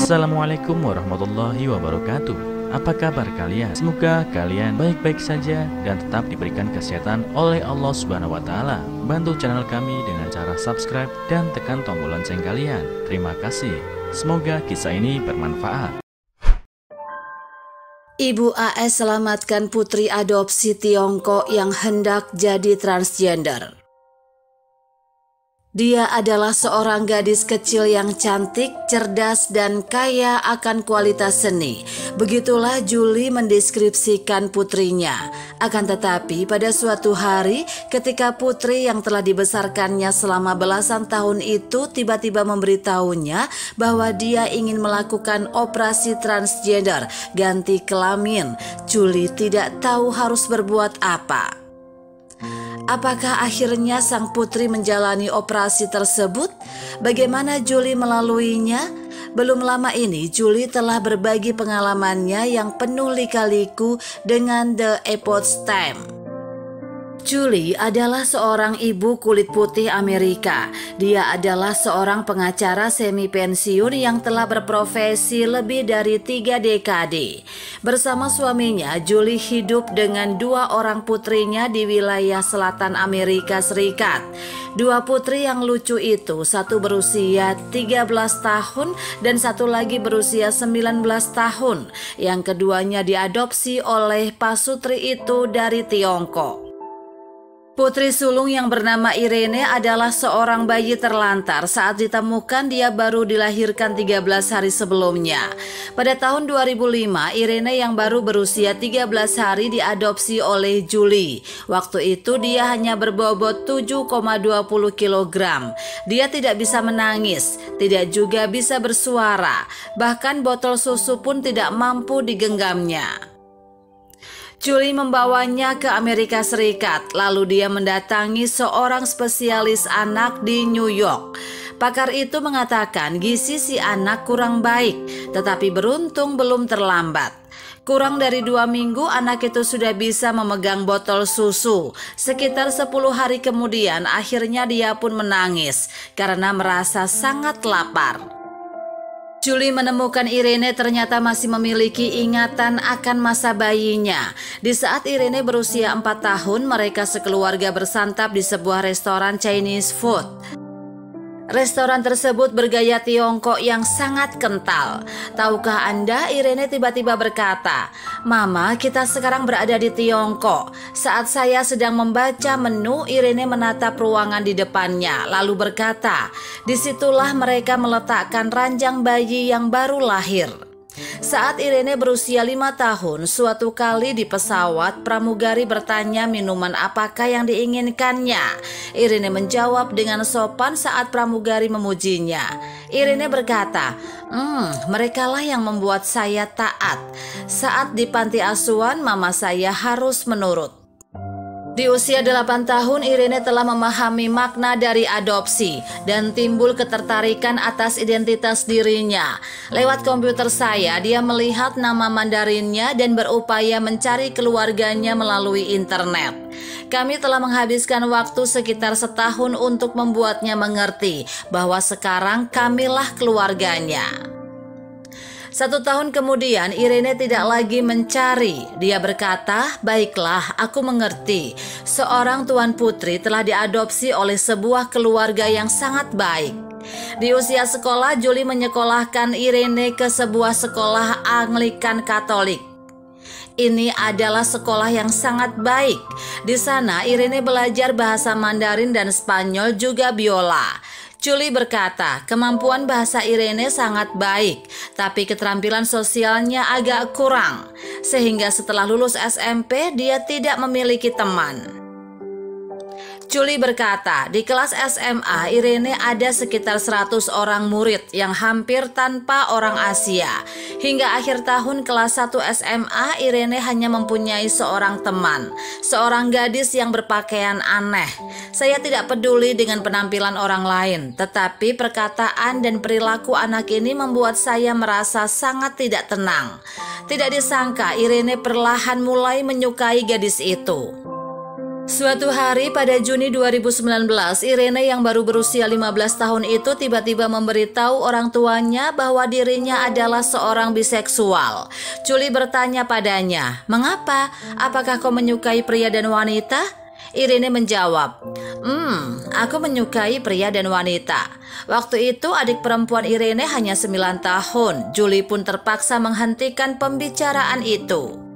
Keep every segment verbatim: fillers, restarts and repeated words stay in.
Assalamualaikum warahmatullahi wabarakatuh. Apa kabar kalian? Semoga kalian baik-baik saja dan tetap diberikan kesehatan oleh Allah Subhanahu wa Ta'ala. Bantu channel kami dengan cara subscribe dan tekan tombol lonceng kalian. Terima kasih. Semoga kisah ini bermanfaat. Ibu A S selamatkan putri adopsi Tiongkok yang hendak jadi transgender. Dia adalah seorang gadis kecil yang cantik, cerdas, dan kaya akan kualitas seni. Begitulah Julie mendeskripsikan putrinya. Akan tetapi pada suatu hari ketika putri yang telah dibesarkannya selama belasan tahun itu tiba-tiba memberitahunya bahwa dia ingin melakukan operasi transgender, ganti kelamin, Julie tidak tahu harus berbuat apa. Apakah akhirnya sang putri menjalani operasi tersebut? Bagaimana Julie melaluinya? Belum lama ini Julie telah berbagi pengalamannya yang penuh lika-liku dengan The Epoch Times. Julie adalah seorang ibu kulit putih Amerika. Dia adalah seorang pengacara semi pensiun yang telah berprofesi lebih dari tiga dekade. Bersama suaminya, Julie hidup dengan dua orang putrinya di wilayah selatan Amerika Serikat. Dua putri yang lucu itu, satu berusia tiga belas tahun dan satu lagi berusia sembilan belas tahun. Yang keduanya diadopsi oleh pasutri itu dari Tiongkok. Putri sulung yang bernama Irene adalah seorang bayi terlantar. Saat ditemukan dia baru dilahirkan tiga belas hari sebelumnya. Pada tahun dua ribu lima, Irene yang baru berusia tiga belas hari diadopsi oleh Julie. Waktu itu dia hanya berbobot tujuh koma dua puluh kilogram. Dia tidak bisa menangis, tidak juga bisa bersuara. Bahkan botol susu pun tidak mampu digenggamnya. Julie membawanya ke Amerika Serikat, lalu dia mendatangi seorang spesialis anak di New York. Pakar itu mengatakan gizi si anak kurang baik, tetapi beruntung belum terlambat. Kurang dari dua minggu anak itu sudah bisa memegang botol susu. Sekitar sepuluh hari kemudian akhirnya dia pun menangis karena merasa sangat lapar. Julie menemukan Irene ternyata masih memiliki ingatan akan masa bayinya. Di saat Irene berusia empat tahun, mereka sekeluarga bersantap di sebuah restoran Chinese food. Restoran tersebut bergaya Tiongkok yang sangat kental. Tahukah Anda, Irene tiba-tiba berkata, "Mama, kita sekarang berada di Tiongkok." Saat saya sedang membaca menu, Irene menatap ruangan di depannya, lalu berkata, "Disitulah mereka meletakkan ranjang bayi yang baru lahir." Saat Irene berusia lima tahun, suatu kali di pesawat, pramugari bertanya minuman apakah yang diinginkannya. Irene menjawab dengan sopan saat pramugari memujinya. Irene berkata, Hmm, merekalah yang membuat saya taat. Saat di panti asuhan, mama saya harus menurut. Di usia delapan tahun, Irene telah memahami makna dari adopsi dan timbul ketertarikan atas identitas dirinya. Lewat komputer saya, dia melihat nama Mandarinnya dan berupaya mencari keluarganya melalui internet. Kami telah menghabiskan waktu sekitar setahun untuk membuatnya mengerti bahwa sekarang kamilah keluarganya. Satu tahun kemudian Irene tidak lagi mencari. Dia berkata, "Baiklah, aku mengerti. Seorang tuan putri telah diadopsi oleh sebuah keluarga yang sangat baik." Di usia sekolah, Julie menyekolahkan Irene ke sebuah sekolah Anglikan Katolik. Ini adalah sekolah yang sangat baik. Di sana Irene belajar bahasa Mandarin dan Spanyol juga biola. Julie berkata, kemampuan bahasa Irene sangat baik, tapi keterampilan sosialnya agak kurang, sehingga setelah lulus S M P dia tidak memiliki teman. Julie berkata, di kelas S M A Irene ada sekitar seratus orang murid yang hampir tanpa orang Asia. Hingga akhir tahun kelas satu S M A Irene hanya mempunyai seorang teman, seorang gadis yang berpakaian aneh. Saya tidak peduli dengan penampilan orang lain, tetapi perkataan dan perilaku anak ini membuat saya merasa sangat tidak tenang. Tidak disangka Irene perlahan mulai menyukai gadis itu. Suatu hari pada Juni dua ribu sembilan belas, Irene yang baru berusia lima belas tahun itu tiba-tiba memberitahu orang tuanya bahwa dirinya adalah seorang biseksual. Julie bertanya padanya, "Mengapa? Apakah kau menyukai pria dan wanita?" Irene menjawab, Hmm, aku menyukai pria dan wanita. Waktu itu adik perempuan Irene hanya sembilan tahun. Julie pun terpaksa menghentikan pembicaraan itu.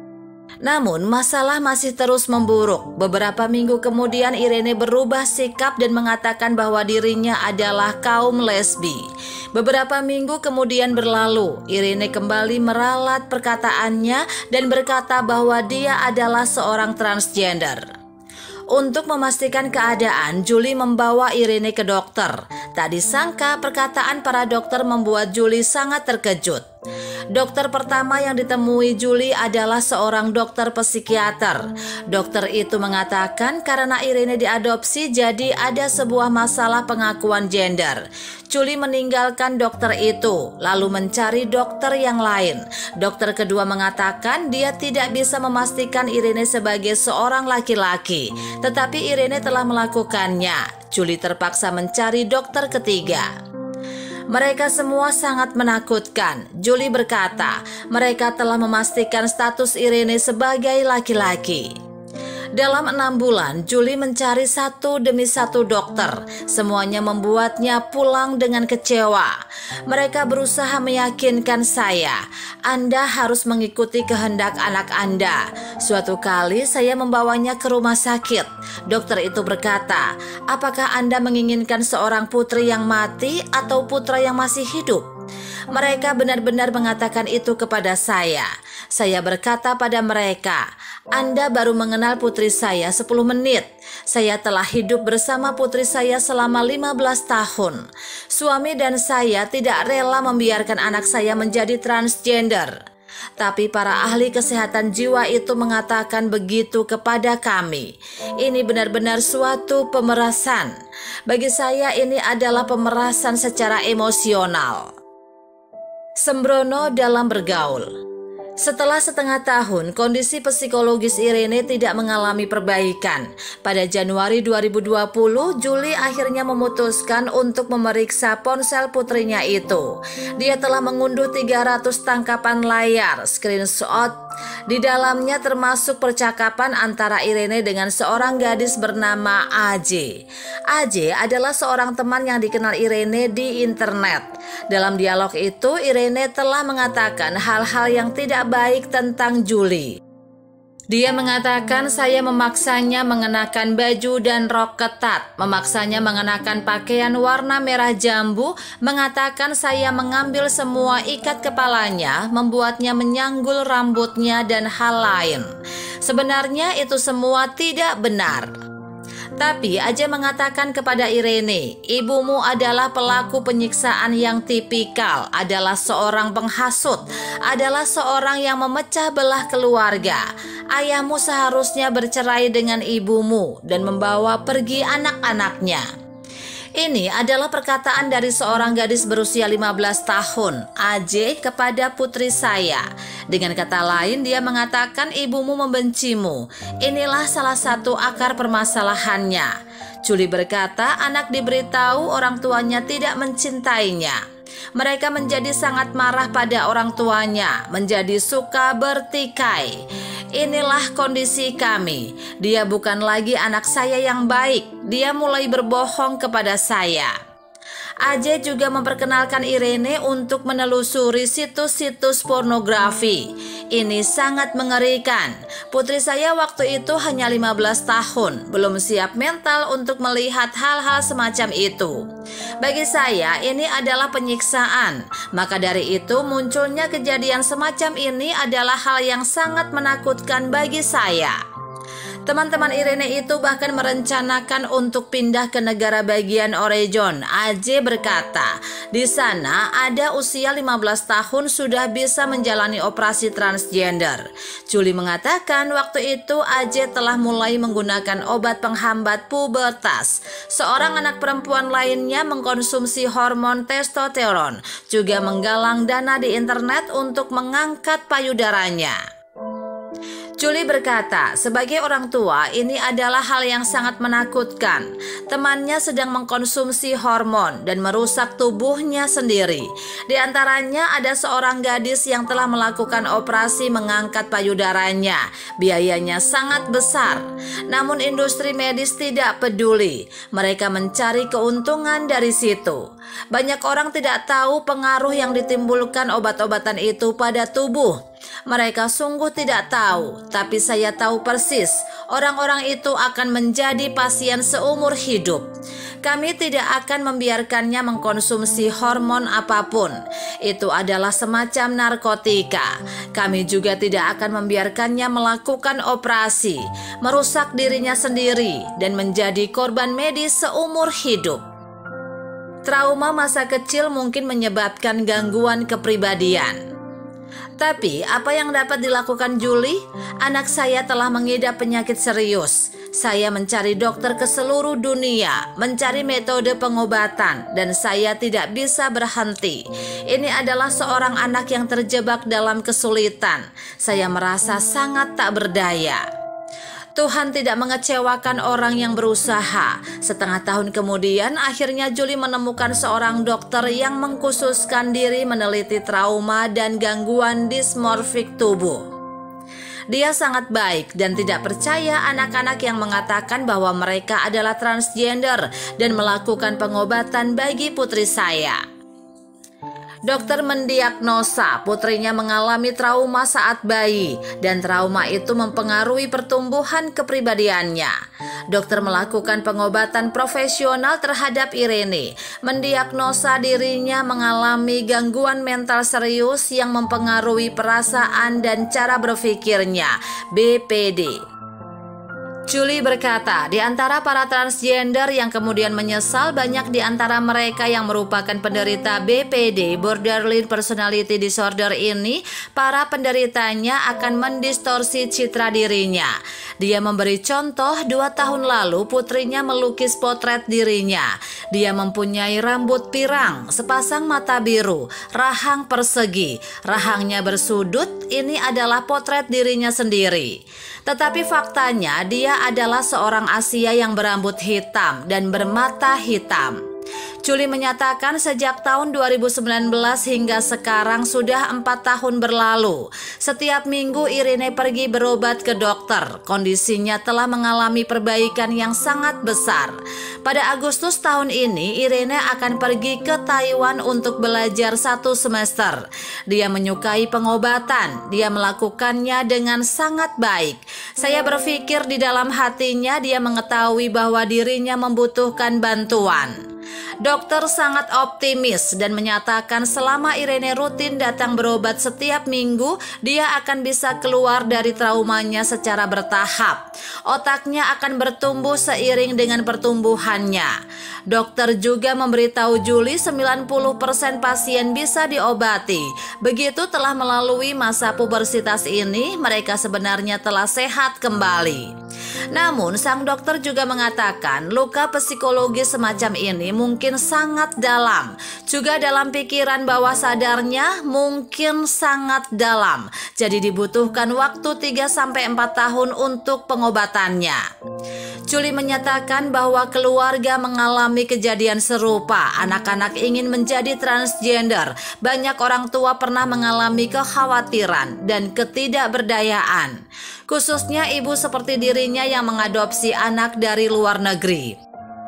Namun masalah masih terus memburuk. Beberapa minggu kemudian Irene berubah sikap dan mengatakan bahwa dirinya adalah kaum lesbi. Beberapa minggu kemudian berlalu, Irene kembali meralat perkataannya dan berkata bahwa dia adalah seorang transgender. Untuk memastikan keadaan, Julie membawa Irene ke dokter. Tak disangka perkataan para dokter membuat Julie sangat terkejut. Dokter pertama yang ditemui Julie adalah seorang dokter psikiater. Dokter itu mengatakan karena Irene diadopsi jadi ada sebuah masalah pengakuan gender. Julie meninggalkan dokter itu, lalu mencari dokter yang lain. Dokter kedua mengatakan dia tidak bisa memastikan Irene sebagai seorang laki-laki, tetapi Irene telah melakukannya. Julie terpaksa mencari dokter ketiga. Mereka semua sangat menakutkan. Julie berkata, mereka telah memastikan status Irene sebagai laki-laki. Dalam enam bulan, Julie mencari satu demi satu dokter. Semuanya membuatnya pulang dengan kecewa. Mereka berusaha meyakinkan saya, Anda harus mengikuti kehendak anak Anda. Suatu kali saya membawanya ke rumah sakit. Dokter itu berkata, apakah Anda menginginkan seorang putri yang mati atau putra yang masih hidup? Mereka benar-benar mengatakan itu kepada saya. Saya berkata pada mereka, Anda baru mengenal putri saya sepuluh menit. Saya telah hidup bersama putri saya selama lima belas tahun. Suami dan saya tidak rela membiarkan anak saya menjadi transgender. Tapi para ahli kesehatan jiwa itu mengatakan begitu kepada kami. Ini benar-benar suatu pemerasan. Bagi saya ini adalah pemerasan secara emosional. Sembrono dalam bergaul. Setelah setengah tahun, kondisi psikologis Irene tidak mengalami perbaikan. Pada Januari dua ribu dua puluh, Julie akhirnya memutuskan untuk memeriksa ponsel putrinya itu. Dia telah mengunduh tiga ratus tangkapan layar, screenshot. Di dalamnya termasuk percakapan antara Irene dengan seorang gadis bernama A J. A J adalah seorang teman yang dikenal Irene di internet. Dalam dialog itu, Irene telah mengatakan hal-hal yang tidak baik tentang Julie. Dia mengatakan saya memaksanya mengenakan baju dan rok ketat, memaksanya mengenakan pakaian warna merah jambu, mengatakan saya mengambil semua ikat kepalanya, membuatnya menyanggul rambutnya dan hal lain. Sebenarnya itu semua tidak benar. Tapi A J mengatakan kepada Irene, ibumu adalah pelaku penyiksaan yang tipikal, adalah seorang penghasut, adalah seorang yang memecah belah keluarga. Ayahmu seharusnya bercerai dengan ibumu dan membawa pergi anak-anaknya. Ini adalah perkataan dari seorang gadis berusia lima belas tahun, A J, kepada putri saya. Dengan kata lain, dia mengatakan ibumu membencimu. Inilah salah satu akar permasalahannya. Julie berkata anak diberitahu orang tuanya tidak mencintainya. Mereka menjadi sangat marah pada orang tuanya, menjadi suka bertikai. Inilah kondisi kami. Dia bukan lagi anak saya yang baik. Dia mulai berbohong kepada saya. A J juga memperkenalkan Irene untuk menelusuri situs-situs pornografi. Ini sangat mengerikan. Putri saya waktu itu hanya lima belas tahun, belum siap mental untuk melihat hal-hal semacam itu. Bagi saya ini adalah penyiksaan. Maka dari itu munculnya kejadian semacam ini adalah hal yang sangat menakutkan bagi saya. Teman-teman Irene itu bahkan merencanakan untuk pindah ke negara bagian Oregon. A J berkata, di sana ada usia lima belas tahun sudah bisa menjalani operasi transgender. Julie mengatakan waktu itu A J telah mulai menggunakan obat penghambat pubertas. Seorang anak perempuan lainnya mengkonsumsi hormon testosteron, juga menggalang dana di internet untuk mengangkat payudaranya. Julie berkata, sebagai orang tua ini adalah hal yang sangat menakutkan. Temannya sedang mengkonsumsi hormon dan merusak tubuhnya sendiri. Di antaranya ada seorang gadis yang telah melakukan operasi mengangkat payudaranya. Biayanya sangat besar. Namun industri medis tidak peduli. Mereka mencari keuntungan dari situ. Banyak orang tidak tahu pengaruh yang ditimbulkan obat-obatan itu pada tubuh. Mereka sungguh tidak tahu, tapi saya tahu persis orang-orang itu akan menjadi pasien seumur hidup. Kami tidak akan membiarkannya mengkonsumsi hormon apapun. Itu adalah semacam narkotika. Kami juga tidak akan membiarkannya melakukan operasi, merusak dirinya sendiri, dan menjadi korban medis seumur hidup. Trauma masa kecil mungkin menyebabkan gangguan kepribadian. Tapi apa yang dapat dilakukan Julie? Anak saya telah mengidap penyakit serius. Saya mencari dokter ke seluruh dunia, mencari metode pengobatan, dan saya tidak bisa berhenti. Ini adalah seorang anak yang terjebak dalam kesulitan. Saya merasa sangat tak berdaya. Tuhan tidak mengecewakan orang yang berusaha. Setengah tahun kemudian, akhirnya Julie menemukan seorang dokter yang mengkhususkan diri meneliti trauma dan gangguan dismorfik tubuh. Dia sangat baik dan tidak percaya anak-anak yang mengatakan bahwa mereka adalah transgender dan melakukan pengobatan bagi putri saya. Dokter mendiagnosa putrinya mengalami trauma saat bayi dan trauma itu mempengaruhi pertumbuhan kepribadiannya. Dokter melakukan pengobatan profesional terhadap Irene, mendiagnosa dirinya mengalami gangguan mental serius yang mempengaruhi perasaan dan cara berpikirnya, B P D. Julie berkata, di antara para transgender yang kemudian menyesal, banyak di antara mereka yang merupakan penderita B P D, Borderline Personality Disorder ini, para penderitanya akan mendistorsi citra dirinya. Dia memberi contoh, dua tahun lalu putrinya melukis potret dirinya. Dia mempunyai rambut pirang, sepasang mata biru, rahang persegi, rahangnya bersudut. Ini adalah potret dirinya sendiri. Tetapi faktanya dia adalah seorang Asia yang berambut hitam dan bermata hitam. Julie menyatakan sejak tahun dua ribu sembilan belas hingga sekarang sudah empat tahun berlalu. Setiap minggu Irene pergi berobat ke dokter. Kondisinya telah mengalami perbaikan yang sangat besar. Pada Agustus tahun ini Irene akan pergi ke Taiwan untuk belajar satu semester. Dia menyukai pengobatan. Dia melakukannya dengan sangat baik. Saya berpikir di dalam hatinya dia mengetahui bahwa dirinya membutuhkan bantuan. Dokter sangat optimis dan menyatakan selama Irene rutin datang berobat setiap minggu, dia akan bisa keluar dari traumanya secara bertahap. Otaknya akan bertumbuh seiring dengan pertumbuhannya. Dokter juga memberitahu Julie sembilan puluh persen pasien bisa diobati. Begitu telah melalui masa pubersitas ini, mereka sebenarnya telah sehat kembali. Namun sang dokter juga mengatakan luka psikologis semacam ini mungkin sangat dalam. Juga dalam pikiran bawah sadarnya mungkin sangat dalam. Jadi dibutuhkan waktu tiga sampai empat tahun untuk pengobatannya. Julie menyatakan bahwa keluarga mengalami kejadian serupa. Anak-anak ingin menjadi transgender. Banyak orang tua pernah mengalami kekhawatiran dan ketidakberdayaan. Khususnya ibu seperti dirinya yang mengadopsi anak dari luar negeri.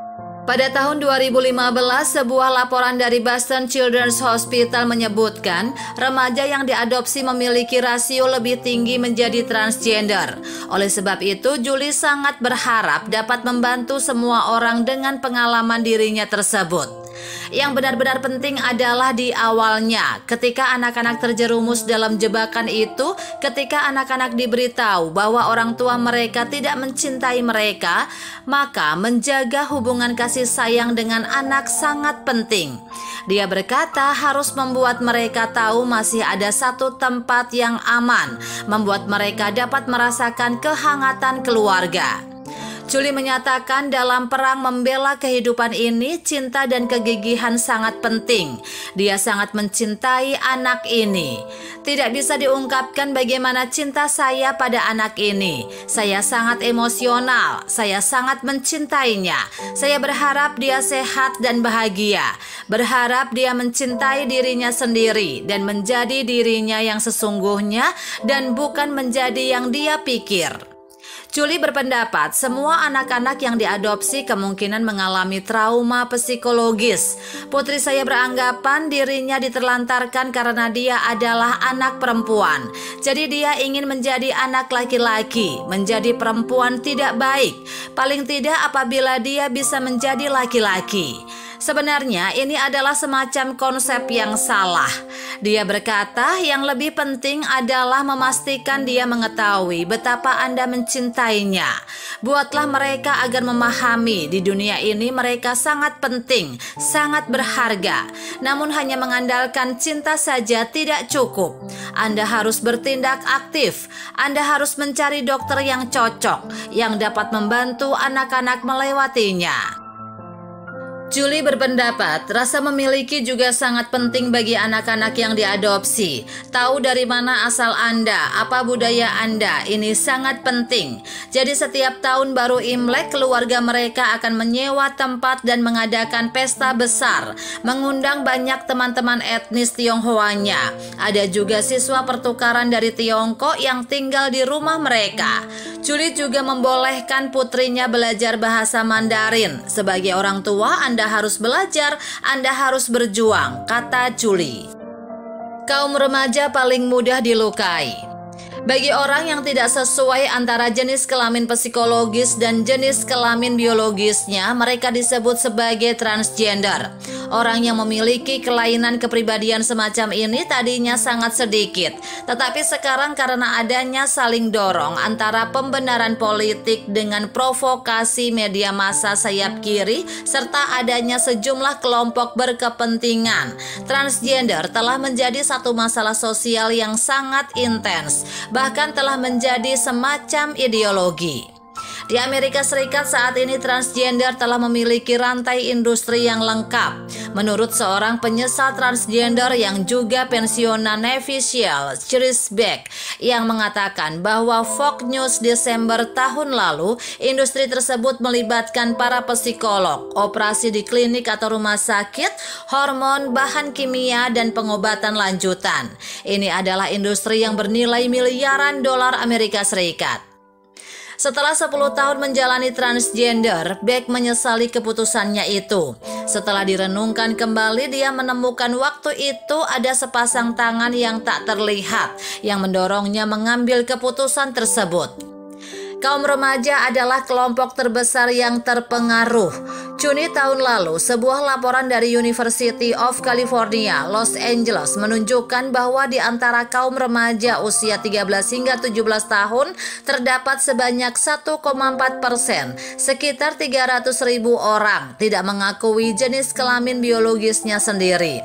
Pada tahun dua ribu lima belas, sebuah laporan dari Boston Children's Hospital menyebutkan remaja yang diadopsi memiliki rasio lebih tinggi menjadi transgender. Oleh sebab itu, Julie sangat berharap dapat membantu semua orang dengan pengalaman dirinya tersebut. Yang benar-benar penting adalah di awalnya, ketika anak-anak terjerumus dalam jebakan itu, ketika anak-anak diberitahu bahwa orang tua mereka tidak mencintai mereka, maka menjaga hubungan kasih sayang dengan anak sangat penting. Dia berkata harus membuat mereka tahu masih ada satu tempat yang aman, membuat mereka dapat merasakan kehangatan keluarga. Julie menyatakan dalam perang membela kehidupan ini, cinta dan kegigihan sangat penting. Dia sangat mencintai anak ini. Tidak bisa diungkapkan bagaimana cinta saya pada anak ini. Saya sangat emosional, saya sangat mencintainya. Saya berharap dia sehat dan bahagia. Berharap dia mencintai dirinya sendiri dan menjadi dirinya yang sesungguhnya dan bukan menjadi yang dia pikir. Julie berpendapat semua anak-anak yang diadopsi kemungkinan mengalami trauma psikologis. Putri saya beranggapan dirinya diterlantarkan karena dia adalah anak perempuan. Jadi dia ingin menjadi anak laki-laki, menjadi perempuan tidak baik. Paling tidak apabila dia bisa menjadi laki-laki. Sebenarnya ini adalah semacam konsep yang salah. Dia berkata yang lebih penting adalah memastikan dia mengetahui betapa Anda mencintainya. Buatlah mereka agar memahami di dunia ini mereka sangat penting, sangat berharga. Namun hanya mengandalkan cinta saja tidak cukup. Anda harus bertindak aktif. Anda harus mencari dokter yang cocok, yang dapat membantu anak-anak melewatinya. Julie berpendapat rasa memiliki juga sangat penting bagi anak-anak yang diadopsi. Tahu dari mana asal Anda, apa budaya Anda, ini sangat penting. Jadi setiap tahun baru Imlek, keluarga mereka akan menyewa tempat dan mengadakan pesta besar, mengundang banyak teman-teman etnis Tionghoanya. Ada juga siswa pertukaran dari Tiongkok yang tinggal di rumah mereka. Julie juga membolehkan putrinya belajar bahasa Mandarin. Sebagai orang tua, Anda Anda harus belajar, Anda harus berjuang, kata Julie. Kaum remaja paling mudah dilukai. Bagi orang yang tidak sesuai antara jenis kelamin psikologis dan jenis kelamin biologisnya, mereka disebut sebagai transgender. Orang yang memiliki kelainan kepribadian semacam ini tadinya sangat sedikit, tetapi sekarang karena adanya saling dorong antara pembenaran politik dengan provokasi media massa sayap kiri, serta adanya sejumlah kelompok berkepentingan, transgender telah menjadi satu masalah sosial yang sangat intens, bahkan telah menjadi semacam ideologi. Di Amerika Serikat saat ini transgender telah memiliki rantai industri yang lengkap. Menurut seorang penyesal transgender yang juga pensiunan Navy SEAL, Chris Beck, yang mengatakan bahwa Fox News Desember tahun lalu, industri tersebut melibatkan para psikolog, operasi di klinik atau rumah sakit, hormon, bahan kimia, dan pengobatan lanjutan. Ini adalah industri yang bernilai miliaran dolar Amerika Serikat. Setelah sepuluh tahun menjalani transgender, Beck menyesali keputusannya itu. Setelah direnungkan kembali, dia menemukan waktu itu ada sepasang tangan yang tak terlihat yang mendorongnya mengambil keputusan tersebut. Kaum remaja adalah kelompok terbesar yang terpengaruh. Juni tahun lalu, sebuah laporan dari University of California, Los Angeles menunjukkan bahwa di antara kaum remaja usia tiga belas hingga tujuh belas tahun terdapat sebanyak satu koma empat persen, sekitar tiga ratus ribu orang, tidak mengakui jenis kelamin biologisnya sendiri.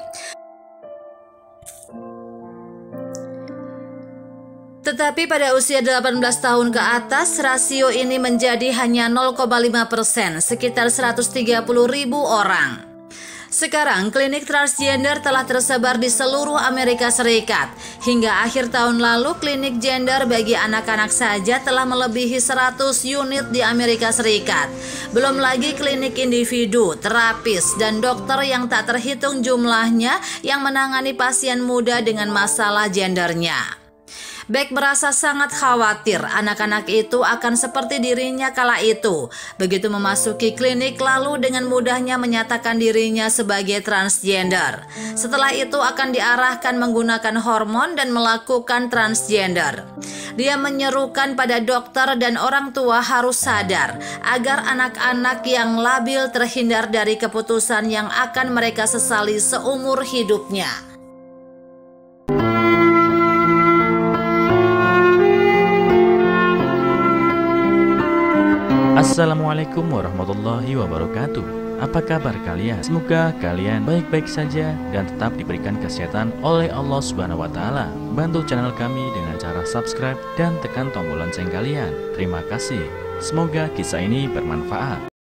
Tetapi pada usia delapan belas tahun ke atas, rasio ini menjadi hanya nol koma lima persen, sekitar seratus tiga puluh ribu orang. Sekarang, klinik transgender telah tersebar di seluruh Amerika Serikat. Hingga akhir tahun lalu, klinik gender bagi anak-anak saja telah melebihi seratus unit di Amerika Serikat. Belum lagi klinik individu, terapis, dan dokter yang tak terhitung jumlahnya yang menangani pasien muda dengan masalah gendernya. Beck merasa sangat khawatir anak-anak itu akan seperti dirinya kala itu. Begitu memasuki klinik lalu dengan mudahnya menyatakan dirinya sebagai transgender. Setelah itu akan diarahkan menggunakan hormon dan melakukan transgender. Dia menyerukan pada dokter dan orang tua harus sadar agar anak-anak yang labil terhindar dari keputusan yang akan mereka sesali seumur hidupnya. Assalamualaikum warahmatullahi wabarakatuh. Apa kabar kalian? Semoga kalian baik-baik saja dan tetap diberikan kesehatan oleh Allah Subhanahu wa taala. Bantu channel kami dengan cara subscribe dan tekan tombol lonceng kalian. Terima kasih. Semoga kisah ini bermanfaat.